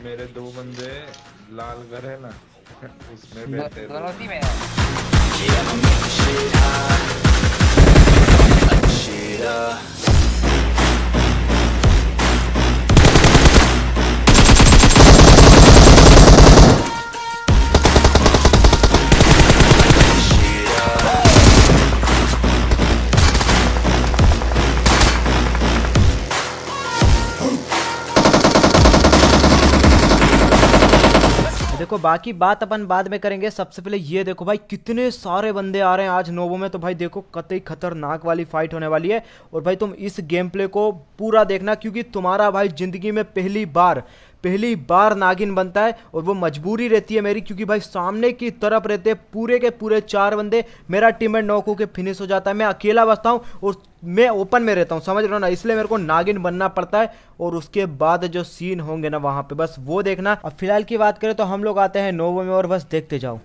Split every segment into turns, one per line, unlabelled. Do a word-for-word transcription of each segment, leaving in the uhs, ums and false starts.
मेरे दो बंदे लाल घर है ना उसमें बैठे
दोनों उसी में है।
देखो बाकी बात अपन बाद में करेंगे। सबसे पहले ये देखो भाई कितने सारे बंदे आ रहे हैं आज नोवो में। तो भाई देखो कतई खतरनाक वाली फाइट होने वाली है। और भाई तुम इस गेम प्ले को पूरा देखना क्योंकि तुम्हारा भाई जिंदगी में पहली बार पहली बार नागिन बनता है। और वो मजबूरी रहती है मेरी क्योंकि भाई सामने की तरफ रहते हैं पूरे के पूरे चार बंदे। मेरा टीममेट नॉक होके फिनिश हो जाता है, मैं अकेला बचता हूँ और मैं ओपन में रहता हूँ, समझ रहे हो ना। इसलिए मेरे को नागिन बनना पड़ता है। और उसके बाद जो सीन होंगे ना वहाँ पे बस वो देखना। अब फिलहाल की बात करें तो हम लोग आते हैं नोवो में और बस देखते जाओ।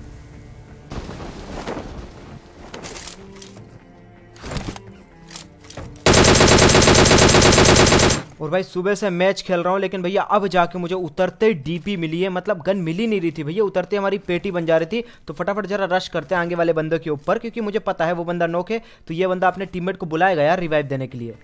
और भाई सुबह से मैच खेल रहा हूँ लेकिन भैया अब जाके मुझे उतरते डीपी मिली है। मतलब गन मिली नहीं रही थी भैया, उतरते हमारी पेटी बन जा रही थी। तो फटाफट जरा रश करते हैं आगे वाले बंदों के ऊपर क्योंकि मुझे पता है वो बंदा नॉक है। तो ये बंदा अपने टीममेट को बुलाएगा यार रिवाइव देने के लिए।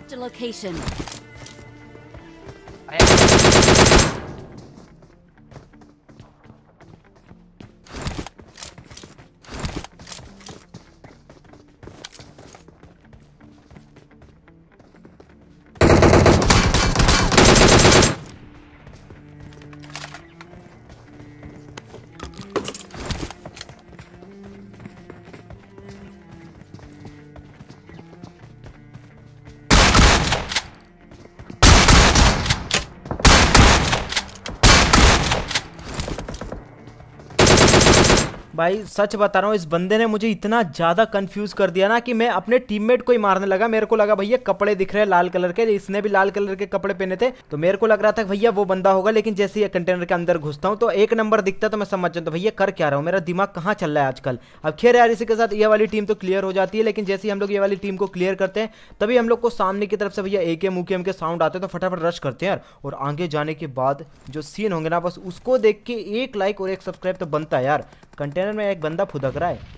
भाई सच बता रहा हूँ इस बंदे ने मुझे इतना ज्यादा कंफ्यूज कर दिया ना कि मैं अपने टीममेट को ही मारने लगा। मेरे को लगा भैया कपड़े दिख रहे हैं लाल कलर के, इसने भी लाल कलर के कपड़े पहने थे तो मेरे को लग रहा था भैया वो बंदा होगा। लेकिन जैसे ही कंटेनर के अंदर घुसता हूँ तो एक नंबर दिखता तो मैं समझ जाता भैया कर क्या रहा हूँ, मेरा दिमाग कहाँ चल रहा है आजकल। अब खैर यार इसी के साथ ये वाली टीम तो क्लियर हो जाती है। लेकिन जैसे ही हम लोग ये वाली टीम को क्लियर करते हैं तभी हम लोग को सामने की तरफ से भैया ए के मुकेम के साउंड आते हैं। तो फटाफट रश करते हैं यार। और आगे जाने के बाद जो सीन होंगे ना बस उसको देख के एक लाइक और एक सब्सक्राइब तो बनता है यार। कंटेनर में एक बंदा फुदक रहा है।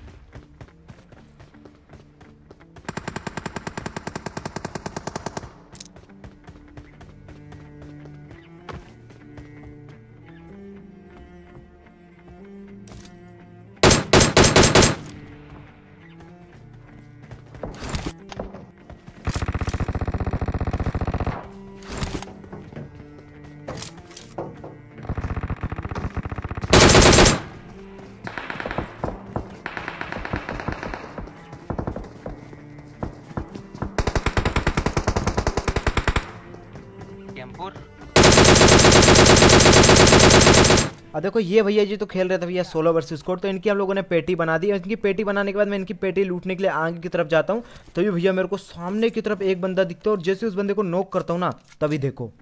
अब देखो ये भैया जी तो खेल रहे थे भैया सोलो वर्सेस स्क्वाड। तो इनकी हम लोगों ने पेटी बना दी। इनकी पेटी बनाने के बाद मैं इनकी पेटी लूटने के लिए आगे की तरफ जाता हूँ। तभी भैया मेरे को सामने की तरफ एक बंदा दिखता है और जैसे उस बंदे को नॉक करता हूँ ना तभी देखो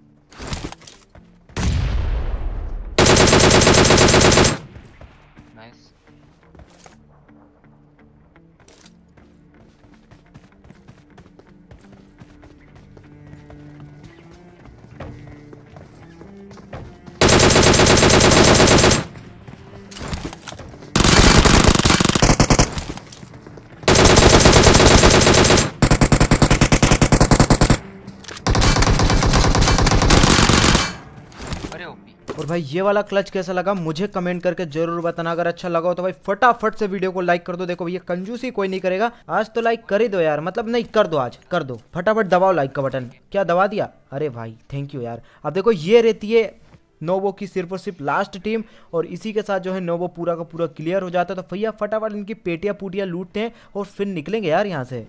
और भाई ये वाला क्लच कैसा लगा मुझे कमेंट करके जरूर बताना। अगर अच्छा लगा हो तो भाई फटाफट से वीडियो को लाइक कर दो। देखो भैया कंजूसी कोई नहीं करेगा, आज तो लाइक कर ही दो यार। मतलब नहीं कर दो, आज कर दो, फटाफट दबाओ लाइक का बटन। क्या दबा दिया? अरे भाई थैंक यू यार। अब देखो ये रहती है नोवो की सिर्फ और सिर्फ लास्ट टीम। और इसी के साथ जो है नोवो पूरा का पूरा क्लियर हो जाता है। तो भैया फटाफट इनकी पेटियां पूटियां लूटते हैं और फिर निकलेंगे यार यहाँ से।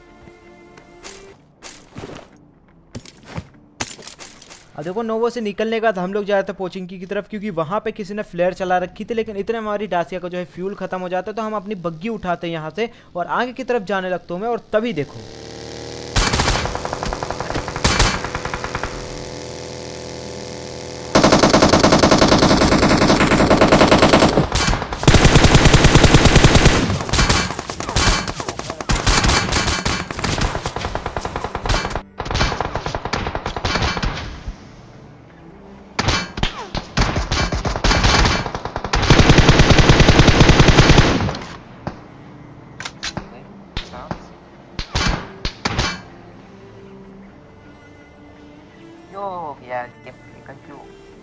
अब देखो नोवो से निकलने के बाद हम लोग जा रहे थे पोचिंकी की तरफ क्योंकि वहाँ पे किसी ने फ्लेयर चला रखी थी। लेकिन इतने हमारी डासिया का जो है फ्यूल खत्म हो जाता है तो हम अपनी बग्गी उठाते हैं यहाँ से और आगे की तरफ जाने लगता हूँ मैं। और तभी देखो
या निकल क्यों?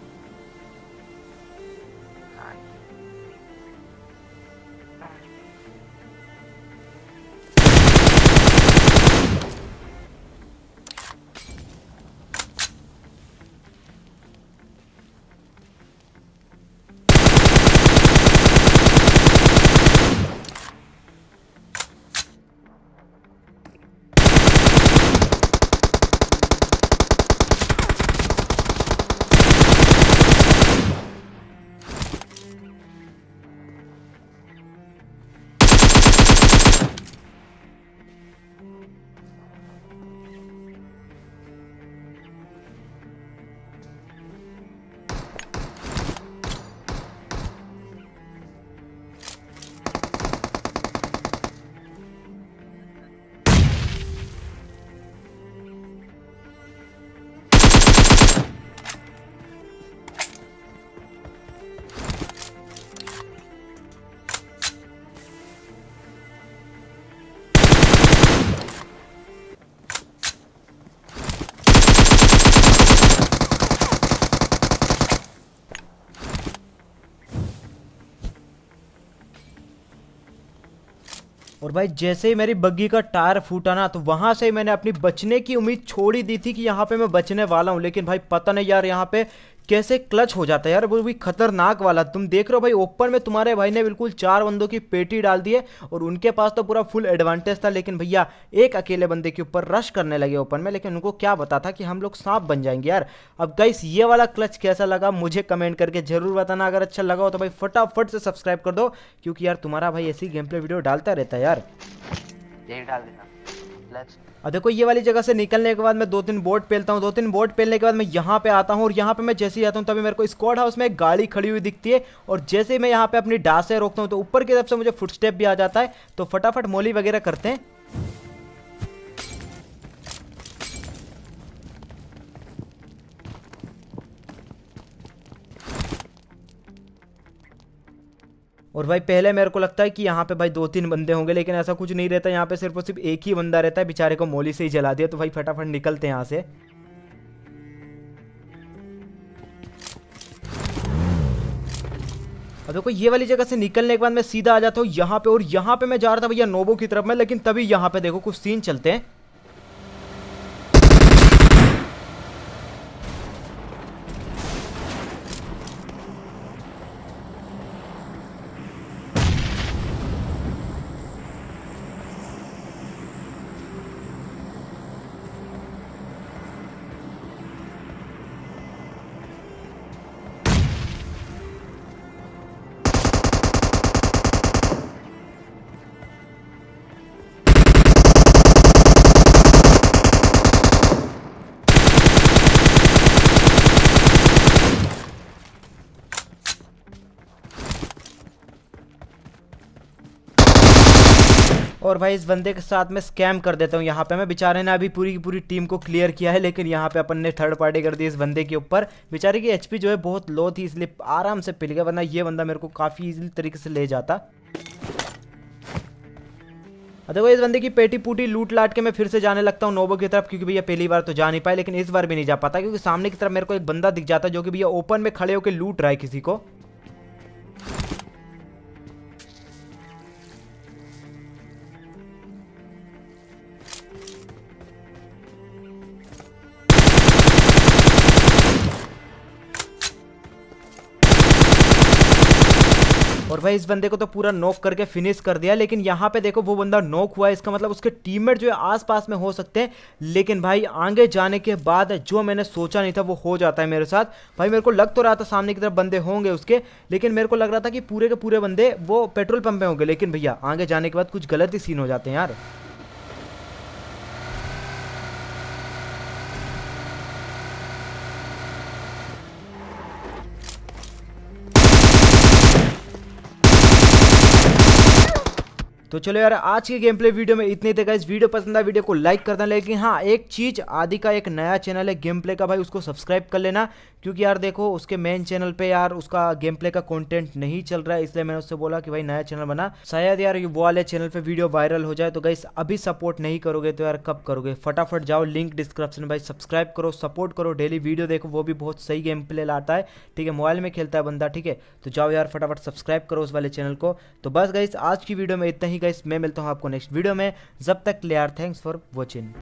और भाई जैसे ही मेरी बग्गी का टायर फूटा ना, तो वहां से मैंने अपनी बचने की उम्मीद छोड़ ही दी थी कि यहाँ पे मैं बचने वाला हूँ। लेकिन भाई पता नहीं यार यहाँ पे कैसे क्लच हो जाता है यार, वो भी खतरनाक वाला। तुम देख रहे हो भाई ओपन में तुम्हारे भाई ने बिल्कुल चार बंदों की पेटी डाल दी है और उनके पास तो पूरा फुल एडवांटेज था। लेकिन भैया एक अकेले बंदे के ऊपर रश करने लगे ओपन में, लेकिन उनको क्या पता था कि हम लोग सांप बन जाएंगे यार। अब गाइस ये वाला क्लच कैसा लगा मुझे कमेंट करके जरूर बताना। अगर अच्छा लगा हो तो भाई फटाफट से सब्सक्राइब कर दो, क्योंकि यार तुम्हारा भाई ऐसी गेम प्ले वीडियो डालता रहता है यार।
यही डाल देना क्लच।
अब देखो ये वाली जगह से निकलने के बाद मैं दो तीन बोट पेलता हूँ। दो तीन बोट पेलने के बाद मैं यहाँ पे आता हूँ और यहाँ पे मैं जैसे ही आता हूँ तभी मेरे को स्क्वाड हाउस में एक गाड़ी खड़ी हुई दिखती है। और जैसे ही मैं यहाँ पे अपनी डास से रोकता हूँ तो ऊपर की तरफ से मुझे फुटस्टेप भी आ जाता है। तो फटाफट मोली वगैरह करते हैं। और भाई पहले मेरे को लगता है कि यहाँ पे भाई दो तीन बंदे होंगे, लेकिन ऐसा कुछ नहीं रहता। यहाँ पे सिर्फ और सिर्फ एक ही बंदा रहता है, बेचारे को मोली से ही जला दिया। तो भाई फटाफट निकलते हैं यहाँ से। अब देखो ये वाली जगह से निकलने के बाद मैं सीधा आ जाता हूँ यहाँ पे। और यहाँ पे मैं जा रहा था भैया नोबो की तरफ में, लेकिन तभी यहाँ पे देखो कुछ सीन चलते हैं। और भाई इस बंदे के साथ मैं स्कैम कर देता हूँ यहाँ पे मैं। बेचारे ने अभी पूरी की पूरी टीम को क्लियर किया है, लेकिन यहाँ पे अपन ने थर्ड पार्टी कर दी इस बंदे के ऊपर। बेचारे की एचपी जो है बहुत लो थी, इसलिए आराम से पिल गया, वरना ये बंदा मेरे को काफ़ी इजीली तरीके से ले जाता। देखो इस बंदे की पेटी पूटी लूट लाट के मैं फिर से जाने लगता हूँ नोबो की तरफ, क्योंकि भैया पहली बार तो जा नहीं पाए, लेकिन इस बार भी नहीं जा पाता, क्योंकि सामने की तरफ मेरे को एक बंदा दिख जाता है जो कि भैया ओपन में खड़े होकर लूट रहा है किसी को। और भाई इस बंदे को तो पूरा नॉक करके फिनिश कर दिया। लेकिन यहाँ पे देखो वो बंदा नॉक हुआ है, इसका मतलब उसके टीममेट जो है आसपास में हो सकते हैं। लेकिन भाई आगे जाने के बाद जो मैंने सोचा नहीं था वो हो जाता है मेरे साथ। भाई मेरे को लग तो रहा था सामने की तरफ बंदे होंगे उसके, लेकिन मेरे को लग रहा था कि पूरे के पूरे बंदे वो पेट्रोल पंप में होंगे। लेकिन भैया आगे जाने के बाद कुछ गलत ही सीन हो जाते हैं यार। तो चलो यार आज के गेम प्ले वीडियो में इतने थे गाइस। वीडियो पसंद आया वीडियो को लाइक कर देना, लेकिन हाँ एक चीज़, आदि का एक नया चैनल है गेम प्ले का भाई, उसको सब्सक्राइब कर लेना, क्योंकि यार देखो उसके मेन चैनल पे यार उसका गेम प्ले का कंटेंट नहीं चल रहा है, इसलिए मैंने उससे बोला कि भाई नया चैनल बना, शायद यार वो वाले चैनल पे वीडियो वायरल हो जाए। तो गाइस अभी सपोर्ट नहीं करोगे तो यार कब करोगे? फटाफट जाओ, लिंक डिस्क्रिप्शन में भाई, सब्सक्राइब करो, सपोर्ट करो, डेली वीडियो देखो, वो भी बहुत सही गेम प्ले लाता है, ठीक है, मोबाइल में खेलता है बंदा, ठीक है। तो जाओ यार फटाफट सब्सक्राइब करो उस वाले चैनल को। तो बस गाइस आज की वीडियो में इतना ही गाइस, मैं मिलता हूँ आपको नेक्स्ट वीडियो में, जब तक ले यार थैंक्स फॉर वॉचिंग।